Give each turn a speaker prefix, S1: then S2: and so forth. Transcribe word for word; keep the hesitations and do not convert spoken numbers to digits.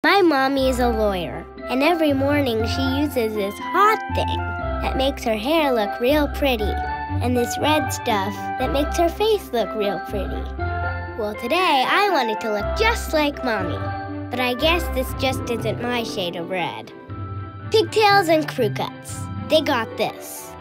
S1: My mommy is a lawyer, and every morning she uses this hot thing that makes her hair look real pretty, and this red stuff that makes her face look real pretty. Well, today I wanted to look just like Mommy, but I guess this just isn't my shade of red. Pigtails and crew cuts. They got this.